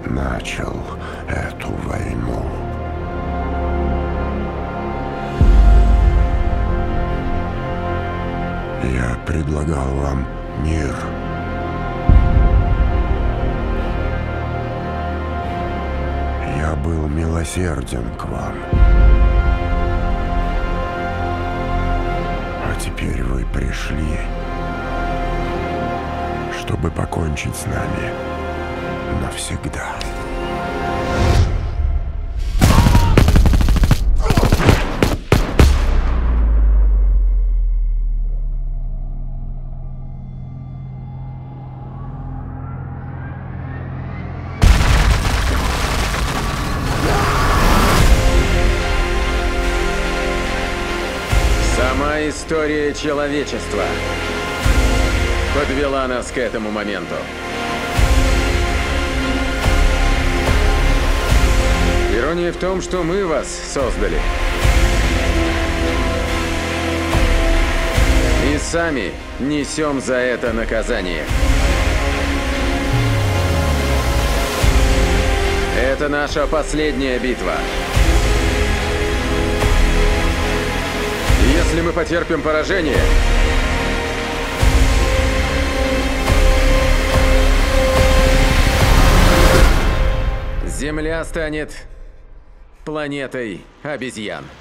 начал эту войну. Я предлагал вам мир. Я был милосерден к вам. А теперь вы пришли, чтобы покончить с нами навсегда. Сама история человечества подвела нас к этому моменту. Ирония в том, что мы вас создали. И сами несем за это наказание. Это наша последняя битва. Если мы потерпим поражение, Земля станет планетой обезьян.